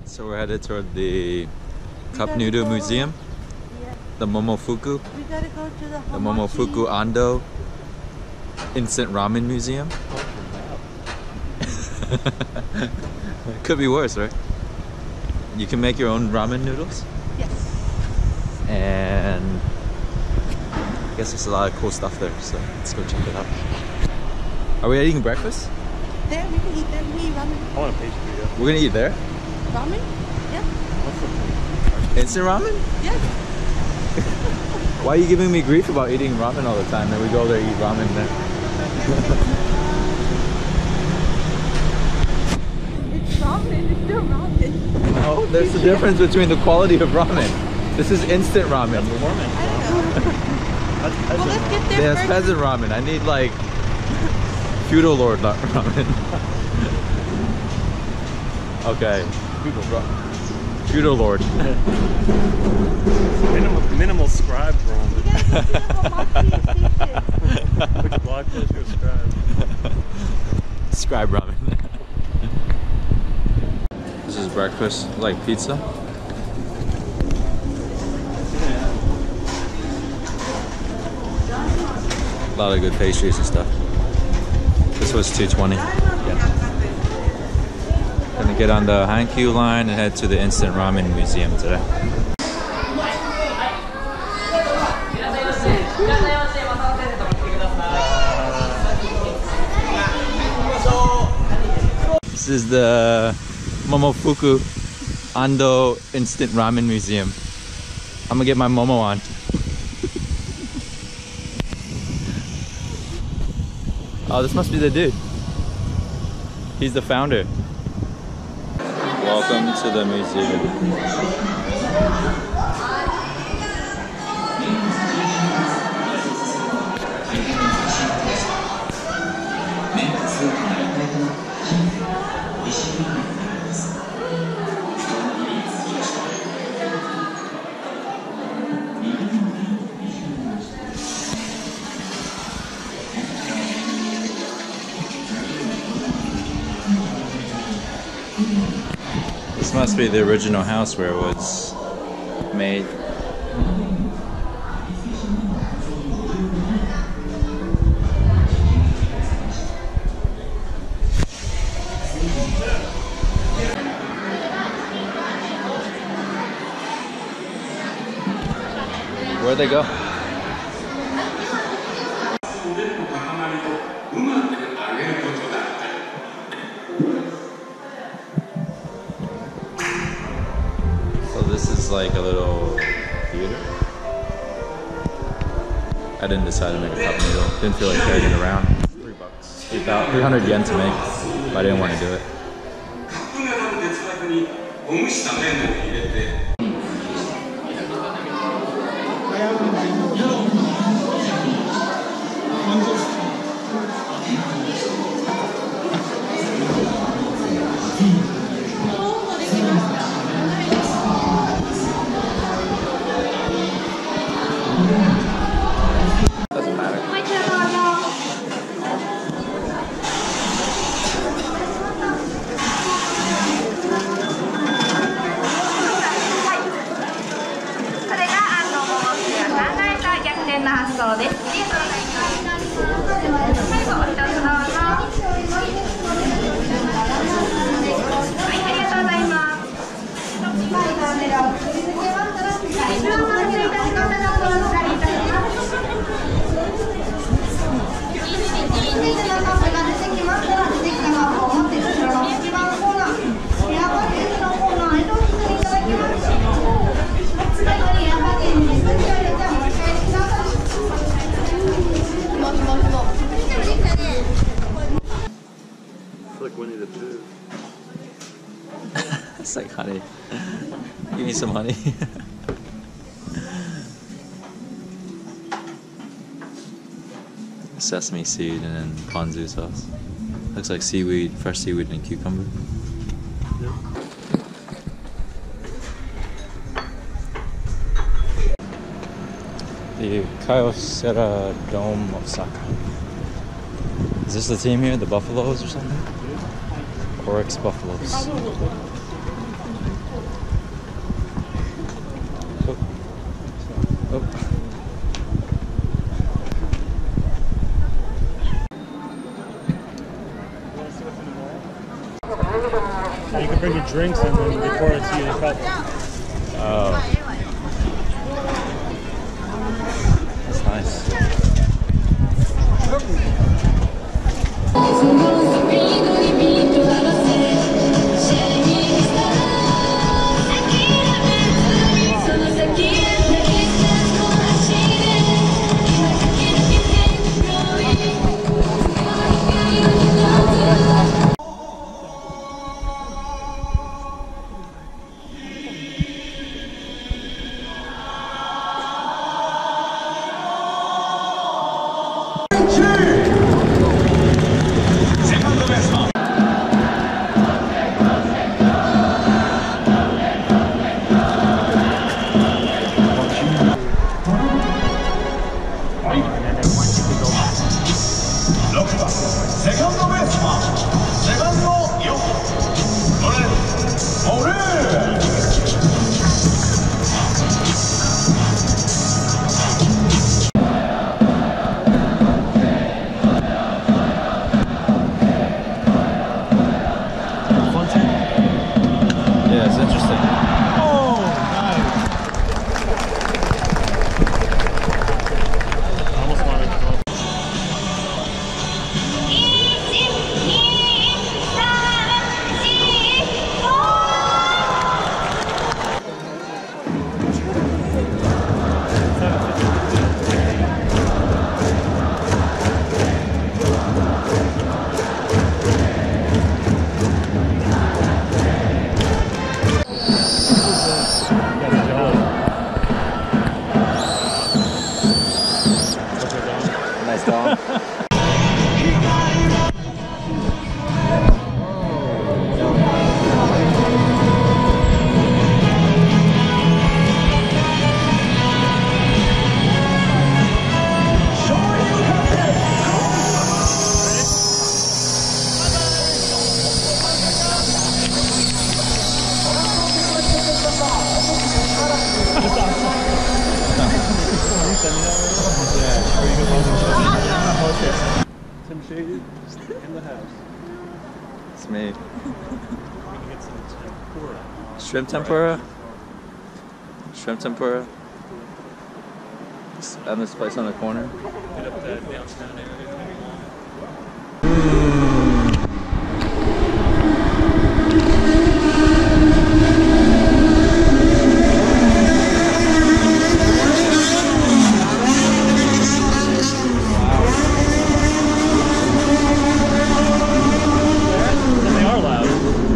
So we're headed toward the Cup Noodle Museum, the Momofuku, We gotta go to the Momofuku Ando Instant Ramen Museum. It could be worse, right? You can make your own ramen noodles, Yes. and I guess there's a lot of cool stuff there, so let's go check it out. Are we eating breakfast? There, we can eat there. We eat ramen. I want a pastry, yeah. We're gonna eat there? Ramen? Yeah. Instant ramen? Yeah. Why are you giving me grief about eating ramen all the time? Then we go there and eat ramen there. It's ramen. It's still ramen. No, there's a difference between the quality of ramen. This is instant ramen. I don't know. Well, let's get there There's first. peasant ramen. I need like feudal lord ramen. Okay. Feudal lord. Minimal scribe We ramen. gotta go to the Hamachi station. Which blog post your scribe? Scribe ramen. This is breakfast, like pizza. A lot of good pastries and stuff. This was $2.20. Gonna get on the Hankyu line and head to the Instant Ramen Museum today. This is the Momofuku Ando Instant Ramen Museum. I'm gonna get my Momo on. Oh, this must be the dude. He's the founder. Welcome to the museum. This must be the original house where it was made. Where'd they go? This is like a little theater. I didn't decide to make a cup noodle. Didn't feel like carrying it around. $3. 300 yen to make, but I didn't want to do it. Doesn't matter. Like Winnie the Pooh. It's like honey. Give me some honey. Sesame seed and then ponzu sauce. Looks like seaweed, fresh seaweed and cucumber. The Kyocera Dome of Osaka. Is this the team here? The Buffaloes or something? Oryx Buffaloes. So you can bring your drinks and then they pour it to you in a cup. Oh. That's nice. Yeah, it's interesting. Oh, nice. I almost wanted to go. Nice dog. Tim Shaded in the house. It's me. We can get some tempura. Shrimp tempura? Shrimp tempura? At this place on the corner. Hit up that downtown area. They are loud.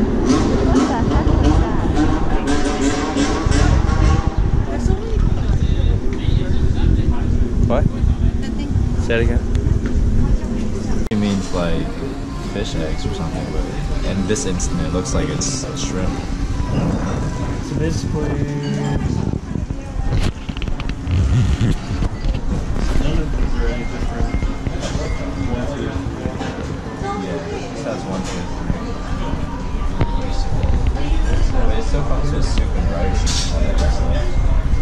What? Say it again. It means like fish eggs or something, but in this instant it looks like it's shrimp. So basically, none of these are any different. 1, 2, 3. Yeah, this has 1, 2, 3. It still comes with soup and rice and all that stuff.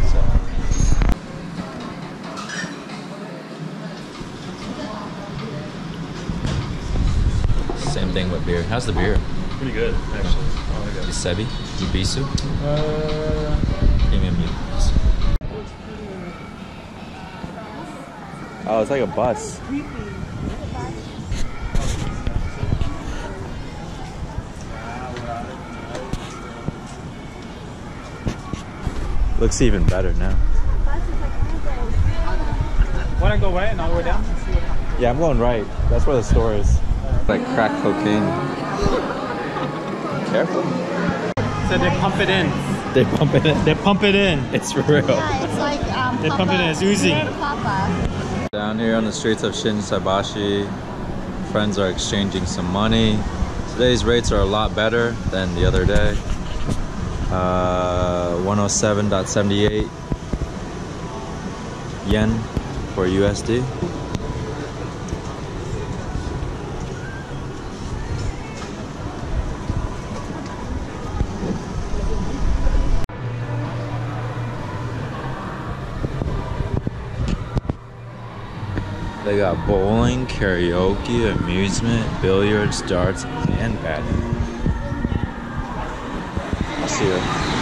Same thing with beer. How's the beer? Pretty good, actually. Oh, my God. Giuseppe? Gibisu? Uh, Premium Gibisu. Oh, it's like a bus. Looks even better now. want to go right and all the way down? Yeah, I'm going right. That's where the store is. Like crack cocaine. Careful. So they pump it in. They pump it in. They pump it in. It's for real. Yeah, it's like They pump it in. It's Uzi. Papa. Down here on the streets of Shinsaibashi, friends are exchanging some money. Today's rates are a lot better than the other day. 107.78 yen for USD. They got bowling, karaoke, amusement, billiards, darts, and paddling. I'll see you.